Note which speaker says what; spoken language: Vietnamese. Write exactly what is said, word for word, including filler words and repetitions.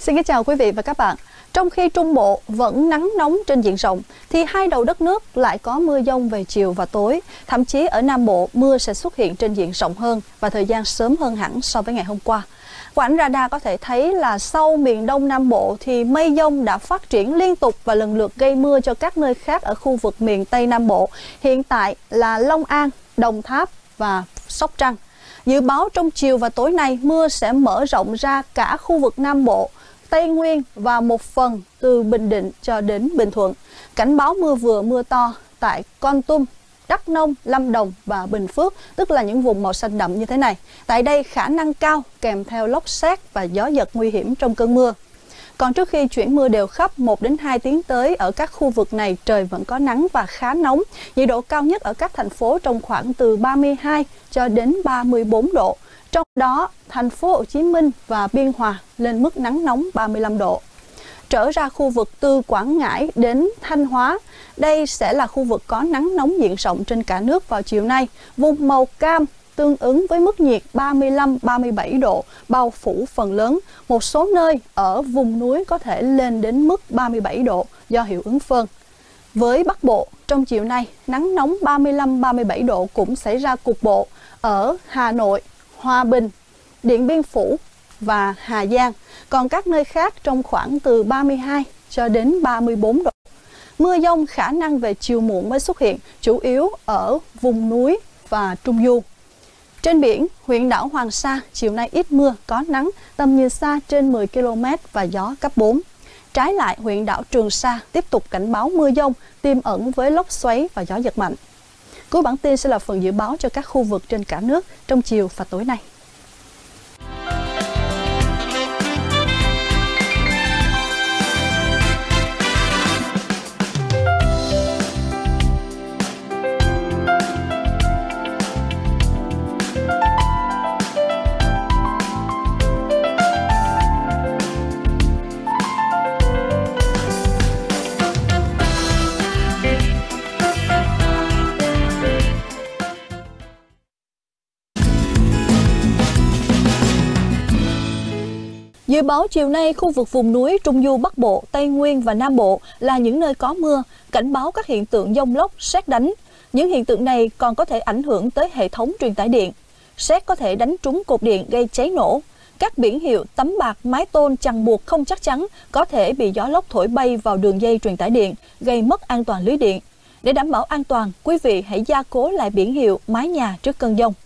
Speaker 1: Xin kính chào quý vị và các bạn. Trong khi Trung Bộ vẫn nắng nóng trên diện rộng, thì hai đầu đất nước lại có mưa dông về chiều và tối. Thậm chí ở Nam Bộ, mưa sẽ xuất hiện trên diện rộng hơn và thời gian sớm hơn hẳn so với ngày hôm qua. Qua ảnh radar có thể thấy là sau miền Đông Nam Bộ thì mây dông đã phát triển liên tục và lần lượt gây mưa cho các nơi khác ở khu vực miền Tây Nam Bộ. Hiện tại là Long An, Đồng Tháp và Sóc Trăng. Dự báo trong chiều và tối nay mưa sẽ mở rộng ra cả khu vực Nam Bộ, Tây Nguyên và một phần từ Bình Định cho đến Bình Thuận. Cảnh báo mưa vừa mưa to tại Kon Tum, Đắk Nông, Lâm Đồng và Bình Phước, tức là những vùng màu xanh đậm như thế này. Tại đây khả năng cao kèm theo lốc sét và gió giật nguy hiểm trong cơn mưa. Còn trước khi chuyển mưa đều khắp, một đến hai tiếng tới ở các khu vực này trời vẫn có nắng và khá nóng. Nhiệt độ cao nhất ở các thành phố trong khoảng từ ba mươi hai cho đến ba mươi bốn độ. Trong đó, thành phố Hồ Chí Minh và Biên Hòa lên mức nắng nóng ba mươi lăm độ. Trở ra khu vực từ Quảng Ngãi đến Thanh Hóa, đây sẽ là khu vực có nắng nóng diện rộng trên cả nước vào chiều nay. Vùng màu cam tương ứng với mức nhiệt ba mươi lăm đến ba mươi bảy độ, bao phủ phần lớn. Một số nơi ở vùng núi có thể lên đến mức ba mươi bảy độ do hiệu ứng phơn. Với Bắc Bộ, trong chiều nay, nắng nóng ba mươi lăm đến ba mươi bảy độ cũng xảy ra cục bộ ở Hà Nội, Hòa Bình, Điện Biên Phủ và Hà Giang. Còn các nơi khác trong khoảng từ ba mươi hai cho đến ba mươi bốn độ. Mưa dông khả năng về chiều muộn mới xuất hiện, chủ yếu ở vùng núi và Trung Du. Trên biển, huyện đảo Hoàng Sa chiều nay ít mưa, có nắng, tầm nhìn xa trên mười ki lô mét và gió cấp bốn. Trái lại, huyện đảo Trường Sa tiếp tục cảnh báo mưa dông, tiềm ẩn với lốc xoáy và gió giật mạnh. Cuối bản tin sẽ là phần dự báo cho các khu vực trên cả nước trong chiều và tối nay. Dự báo chiều nay, khu vực vùng núi Trung Du Bắc Bộ, Tây Nguyên và Nam Bộ là những nơi có mưa, cảnh báo các hiện tượng dông lốc, sét đánh. Những hiện tượng này còn có thể ảnh hưởng tới hệ thống truyền tải điện. Sét có thể đánh trúng cột điện gây cháy nổ. Các biển hiệu, tấm bạc, mái tôn, chằng buộc không chắc chắn có thể bị gió lốc thổi bay vào đường dây truyền tải điện, gây mất an toàn lưới điện. Để đảm bảo an toàn, quý vị hãy gia cố lại biển hiệu, mái nhà trước cơn dông.